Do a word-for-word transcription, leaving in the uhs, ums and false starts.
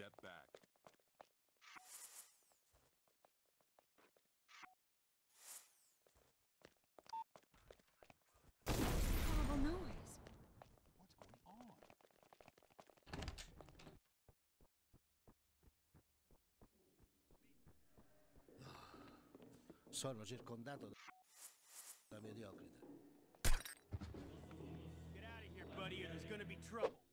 step back. Horrible noise. What's going on? Sono circondato da mediocrita. Get out of here, buddy, or there's gonna be trouble.